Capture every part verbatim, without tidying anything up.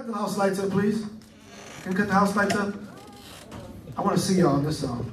Cut the house lights up, please. Can you cut the house lights up? I want to see y'all in this song.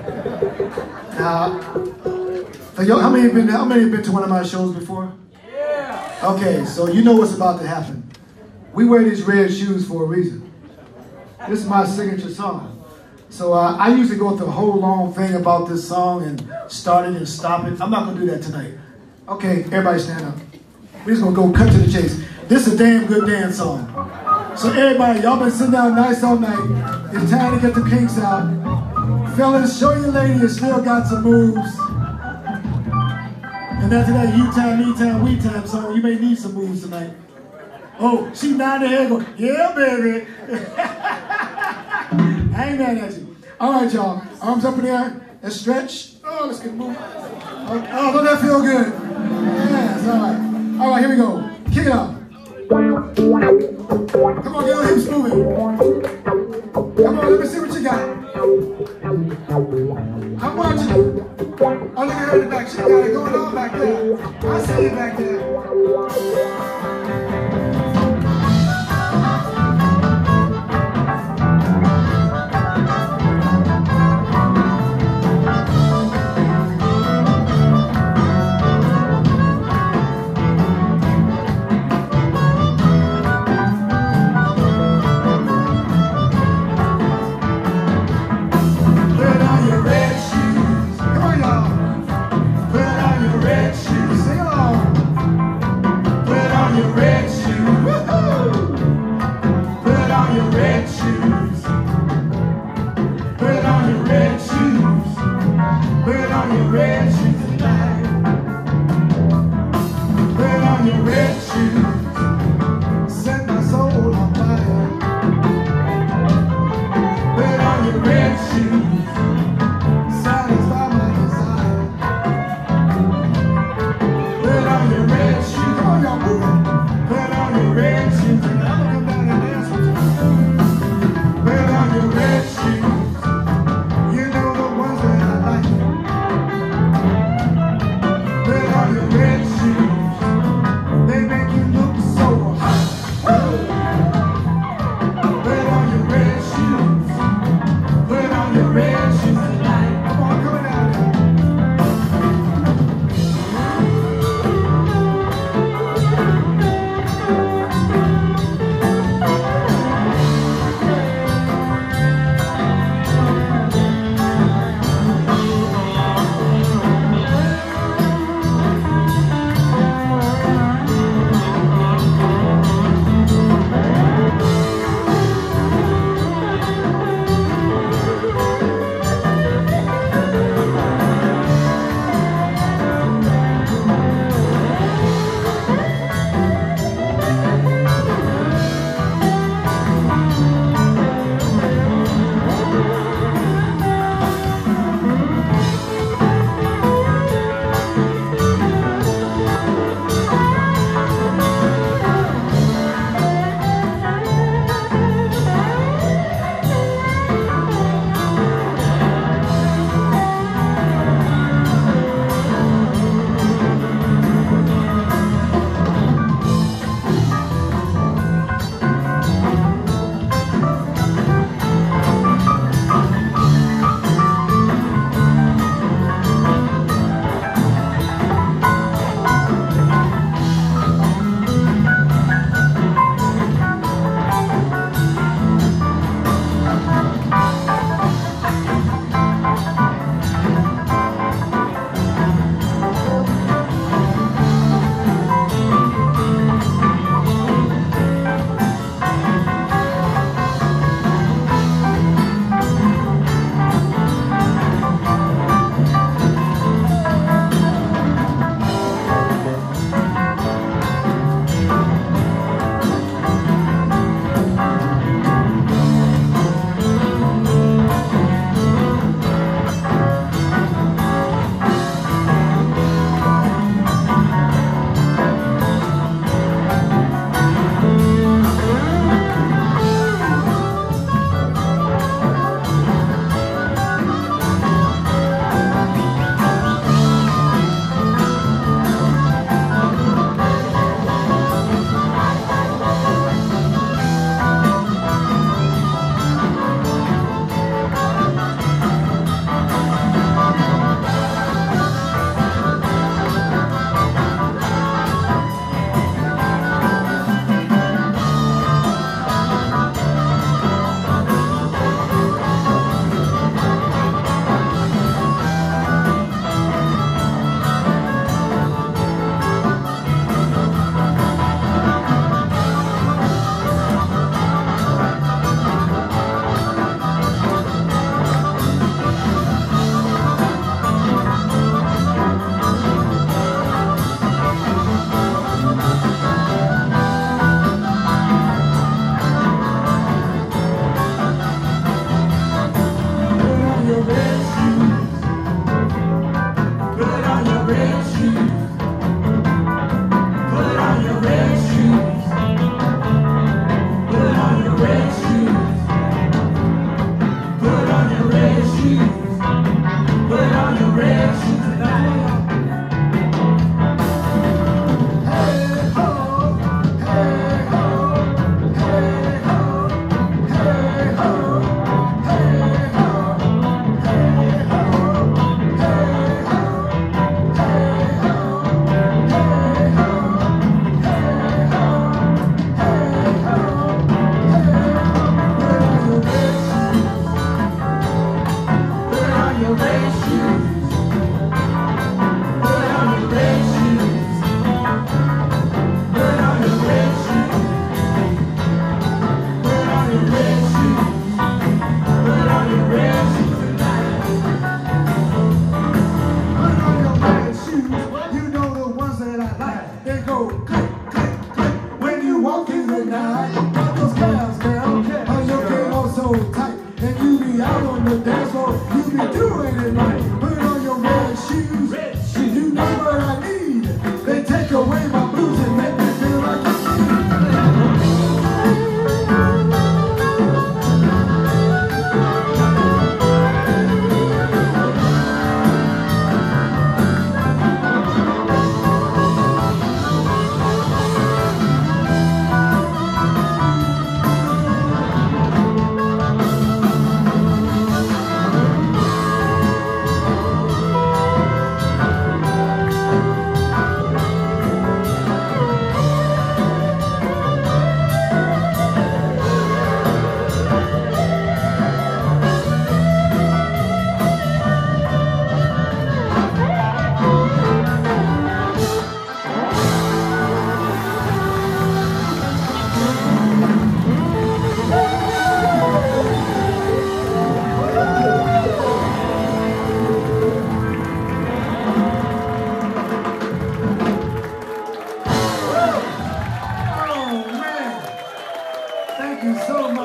Now, yo, how many have been? How many have been to one of my shows before? Yeah. Okay, so you know what's about to happen. We wear these red shoes for a reason. This is my signature song. So uh, I usually go through a whole long thing about this song and start it and stop it. I'm not gonna do that tonight. Okay, everybody stand up. We're just gonna go cut to the chase. This is a damn good dance song. So everybody, y'all been sitting down nice all night. It's time to get the kinks out. Fellas, show your lady you still got some moves. And after that you time, me time, we time song, you may need some moves tonight. Oh, she nodding her head going, yeah, baby. I ain't mad at you. All right, y'all. Arms up in the air. Let's stretch. Oh, let's get moving. Okay. Oh, don't that feel good? Yes, all right. All right, here we go. Kick it up. Come on, get your hips moving. Come on, let me see what you got. I'm watching you. Oh, look at her in the back. She got it going on back there. I see you back there. Sing along.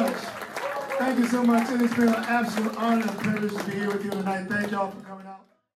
much. Thank you so much. It has been an absolute honor and privilege to be here with you tonight. Thank y'all for coming out.